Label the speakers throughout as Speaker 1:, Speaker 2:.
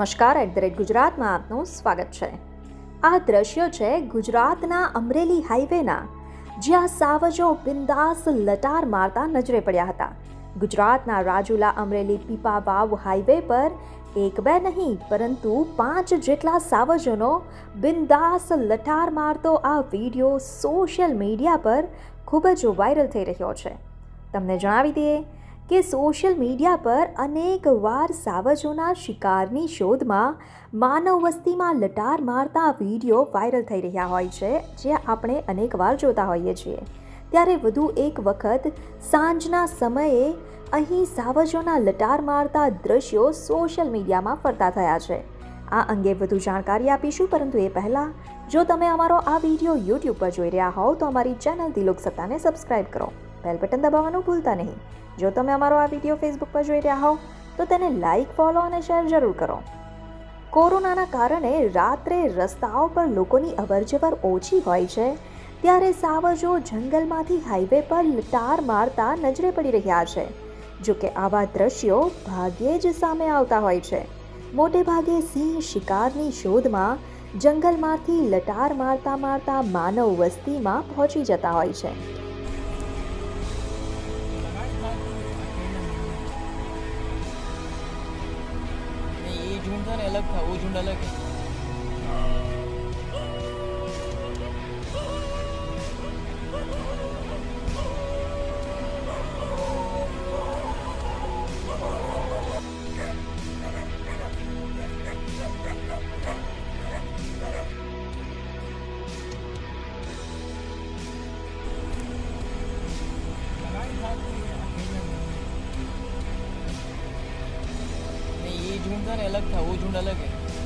Speaker 1: નમસ્કાર @ગુજરાત માં આપનું સ્વાગત છે। આ દ્રશ્યો છે ગુજરાતના અમરેલી હાઈવેના, જ્યાં સાવજો બિંદાસ લટાર મારતા નજરે પડ્યા હતા। ગુજરાતના રાજુલા અમરેલી પીપા વાવ હાઈવે પર એક બે નહીં પરંતુ 5 જેટલા સાવજોનો બિંદાસ લટાર મારતો આ વિડીયો સોશિયલ મીડિયા પર ખૂબ જ વાયરલ થઈ રહ્યો છે। તમને જણાવી દઈએ કે સોશિયલ મીડિયા પર અનેક વાર સાવજોના શિકારની શોધમાં માનવ વસ્તીમાં લટાર મારતા વિડીયો વાયરલ થઈ રહ્યા હોય છે, જે આપણે અનેક વાર જોતા હોઈએ છીએ। ત્યારે વધુ એક વખત સાંજના સમયે અહીં સાવજોના લટાર મારતા દ્રશ્યો સોશિયલ મીડિયામાં ફરતા થયા છે। આ અંગે વધુ જાણકારી આપીશું, પરંતુ એ પહેલાં જો તમે અમારો આ વિડીયો યુટ્યુબ પર જોઈ રહ્યા હોવ તો અમારી ચેનલ દિલોક સત્તાને સબસ્ક્રાઈબ કરો, બેલ બટન દબાવવાનું ભૂલતા નહીં। જો તમે અમારો આ વિડીયો ફેસબુક પર જોઈ રહ્યા હોવ તો તેને લાઈક, ફોલો અને શેર જરૂર કરો। કોરોનાના કારણે રાત્રે રસ્તાઓ પર લોકોની અવરજવર ઓછી હોય છે, ત્યારે સાવજો જંગલમાંથી હાઈવે પર લટાર મારતા નજરે પડી રહ્યા છે। જો કે આવા દ્રશ્યો ભાગ્યે જ સામે આવતા હોય છે। મોટે ભાગે સિંહ શિકારની શોધમાં જંગલમાંથી લટાર મારતા મારતા માનવ વસ્તીમાં પહોંચી જતા હોય છે।
Speaker 2: झुंड था ना अलग था, वो झुंड अलग है। ये झुंड था ना अलग था, वो झुंड अलग है।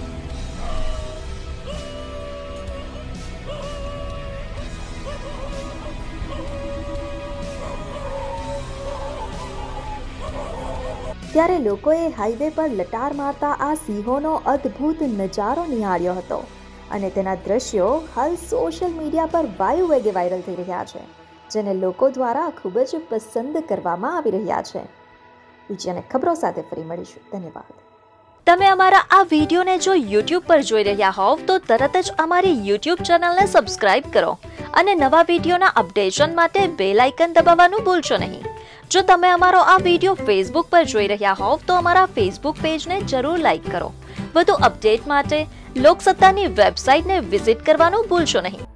Speaker 1: ત્યારે લોકોએ હાઈવે પર લટાર મારતા આ સિંહોનો અદ્ભુત નજારો નિહાળ્યો હતો અને તેના દ્રશ્યો હાલ સોશિયલ મીડિયા પર વાયુ વેગે વાયરલ થઈ રહ્યા છે, જેને લોકો દ્વારા ખૂબ જ પસંદ કરવામાં આવી રહ્યા છે। બીજી અનેક ખબરો સાથે ફરી મળીશું। ધન્યવાદ।
Speaker 3: તમે અમારા આ વિડીયોને જો યુટ્યુબ પર જોઈ રહ્યા હોવ તો તરત જ અમારી યુટ્યુબ ચેનલને સબસ્ક્રાઇબ કરો અને નવા વિડીયોના અપડેશન માટે બેલ આઇકન દબાવવાનું ભૂલશો નહીં। જો તમે અમારો આ વિડીયો ફેસબુક પર જોઈ રહ્યા હોવ તો અમારા ફેસબુક પેજને જરૂર લાઇક કરો। વધુ અપડેટ માટે લોકસત્તાની વેબસાઇટને વિઝિટ કરવાનું ભૂલશો નહીં।